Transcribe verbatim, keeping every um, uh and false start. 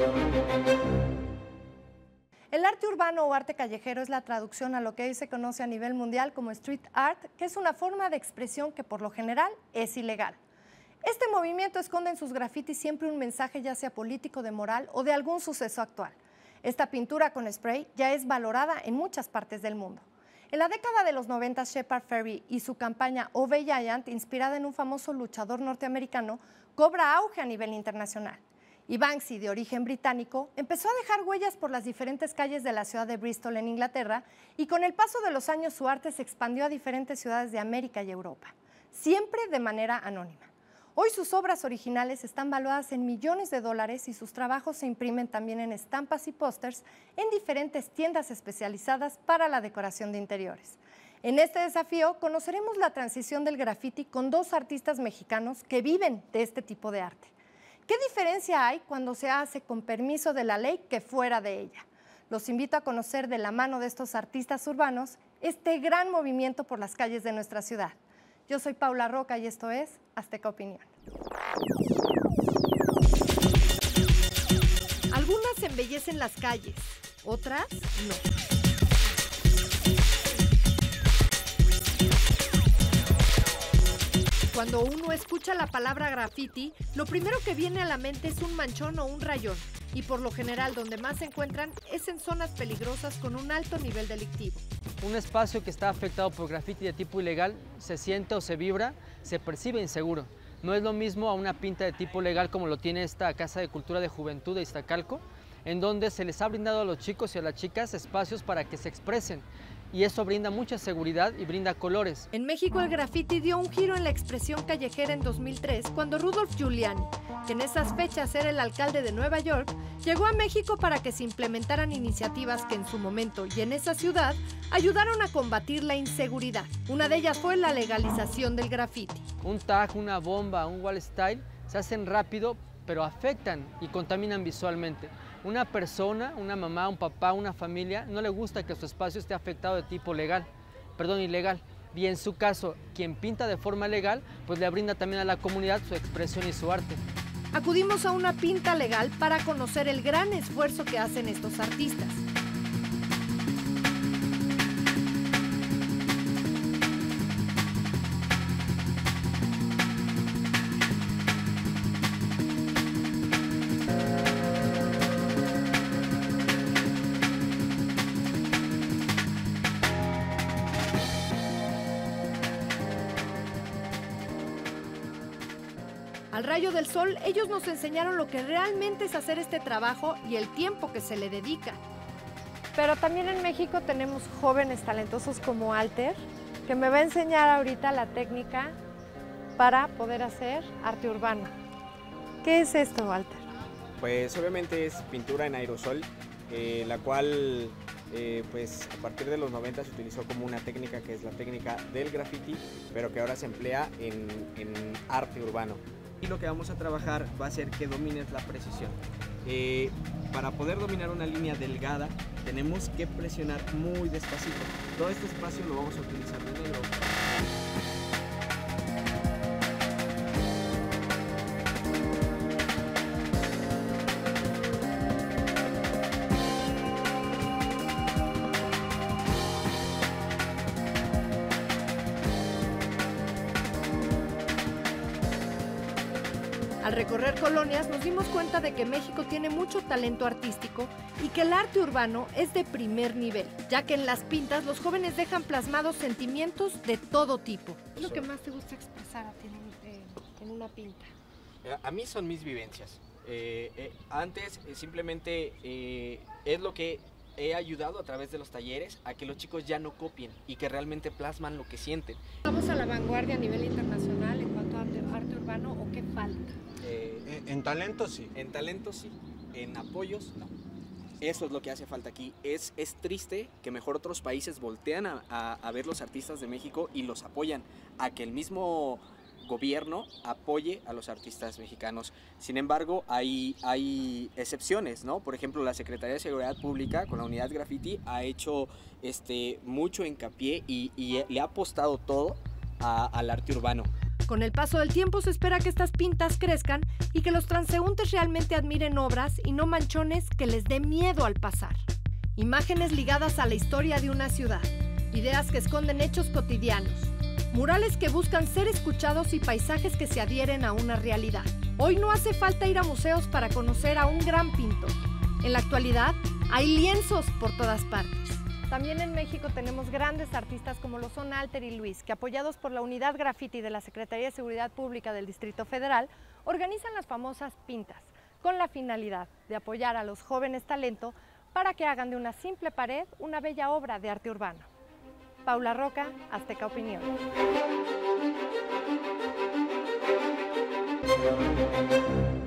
El arte urbano o arte callejero es la traducción a lo que hoy se conoce a nivel mundial como street art, que es una forma de expresión que por lo general es ilegal. Este movimiento esconde en sus grafitis siempre un mensaje, ya sea político, de moral o de algún suceso actual. Esta pintura con spray ya es valorada en muchas partes del mundo. En la década de los noventa, Shepard Fairey y su campaña Ove Giant, inspirada en un famoso luchador norteamericano, cobra auge a nivel internacional. Y Banksy, de origen británico, empezó a dejar huellas por las diferentes calles de la ciudad de Bristol, en Inglaterra, y con el paso de los años su arte se expandió a diferentes ciudades de América y Europa, siempre de manera anónima. Hoy sus obras originales están valuadas en millones de dólares y sus trabajos se imprimen también en estampas y pósters en diferentes tiendas especializadas para la decoración de interiores. En este desafío conoceremos la transición del graffiti con dos artistas mexicanos que viven de este tipo de arte. ¿Qué diferencia hay cuando se hace con permiso de la ley que fuera de ella? Los invito a conocer de la mano de estos artistas urbanos este gran movimiento por las calles de nuestra ciudad. Yo soy Paula Roca y esto es Azteca Opinión. Algunas embellecen las calles, otras no. Cuando uno escucha la palabra graffiti, lo primero que viene a la mente es un manchón o un rayón, y por lo general donde más se encuentran es en zonas peligrosas con un alto nivel delictivo. Un espacio que está afectado por graffiti de tipo ilegal se siente o se vibra, se percibe inseguro. No es lo mismo a una pinta de tipo legal como lo tiene esta Casa de Cultura de Juventud de Iztacalco, en donde se les ha brindado a los chicos y a las chicas espacios para que se expresen. Y eso brinda mucha seguridad y brinda colores. En México el graffiti dio un giro en la expresión callejera en dos mil tres, cuando Rudolph Giuliani, que en esas fechas era el alcalde de Nueva York, llegó a México para que se implementaran iniciativas que en su momento y en esa ciudad ayudaron a combatir la inseguridad. Una de ellas fue la legalización del graffiti. Un tag, una bomba, un wall style se hacen rápido, pero afectan y contaminan visualmente. Una persona, una mamá, un papá, una familia, no le gusta que su espacio esté afectado de tipo legal, perdón, ilegal. Y en su caso, quien pinta de forma legal, pues le brinda también a la comunidad su expresión y su arte. Acudimos a una pinta legal para conocer el gran esfuerzo que hacen estos artistas. Al rayo del sol, ellos nos enseñaron lo que realmente es hacer este trabajo y el tiempo que se le dedica. Pero también en México tenemos jóvenes talentosos como Alter, que me va a enseñar ahorita la técnica para poder hacer arte urbano. ¿Qué es esto, Alter? Pues obviamente es pintura en aerosol, eh, la cual eh, pues a partir de los noventa se utilizó como una técnica que es la técnica del graffiti, pero que ahora se emplea en, en arte urbano. Y lo que vamos a trabajar va a ser que domines la precisión. Eh, para poder dominar una línea delgada tenemos que presionar muy despacito. Todo este espacio lo vamos a utilizar de negro. Al recorrer colonias nos dimos cuenta de que México tiene mucho talento artístico y que el arte urbano es de primer nivel, ya que en las pintas los jóvenes dejan plasmados sentimientos de todo tipo. ¿Qué es lo que más te gusta expresar a ti en, eh, en una pinta? A mí son mis vivencias. Eh, eh, antes eh, simplemente eh, es lo que he ayudado a través de los talleres a que los chicos ya no copien y que realmente plasman lo que sienten. ¿Vamos a la vanguardia a nivel internacional en cuanto a arte, arte urbano o qué falta? Eh, en talento sí. En talento sí, en apoyos no. Eso es lo que hace falta aquí. Es, es triste que mejor otros países voltean a, a, a ver los artistas de México y los apoyan, a que el mismo gobierno apoye a los artistas mexicanos. Sin embargo, hay, hay excepciones, ¿no? Por ejemplo, la Secretaría de Seguridad Pública con la unidad graffiti ha hecho este, mucho hincapié y, y le ha apostado todo a, al arte urbano. Con el paso del tiempo se espera que estas pintas crezcan y que los transeúntes realmente admiren obras y no manchones que les dé miedo al pasar. Imágenes ligadas a la historia de una ciudad, ideas que esconden hechos cotidianos, murales que buscan ser escuchados y paisajes que se adhieren a una realidad. Hoy no hace falta ir a museos para conocer a un gran pintor. En la actualidad hay lienzos por todas partes. También en México tenemos grandes artistas como lo son Alter y Luis, que apoyados por la Unidad Graffiti de la Secretaría de Seguridad Pública del Distrito Federal, organizan las famosas pintas, con la finalidad de apoyar a los jóvenes talento para que hagan de una simple pared una bella obra de arte urbano. Paula Roca, Azteca Opinión.